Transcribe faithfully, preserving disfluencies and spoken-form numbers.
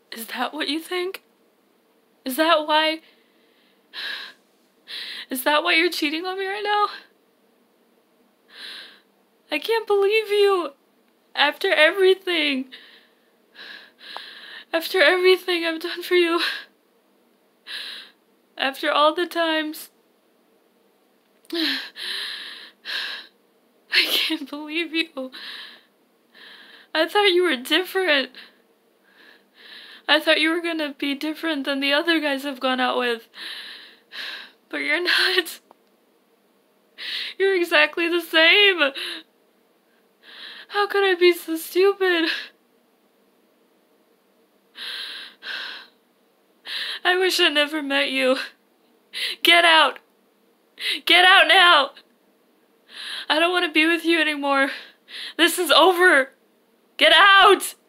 Is that what you think? Is that why... Is that why you're cheating on me right now? I can't believe you. After everything. After everything I've done for you. After all the times. I can't believe you. I thought you were different. I thought you were gonna be different than the other guys I've gone out with. But you're not. You're exactly the same. How could I be so stupid? I wish I never met you. Get out. Get out now. I don't want to be with you anymore. This is over. Get out!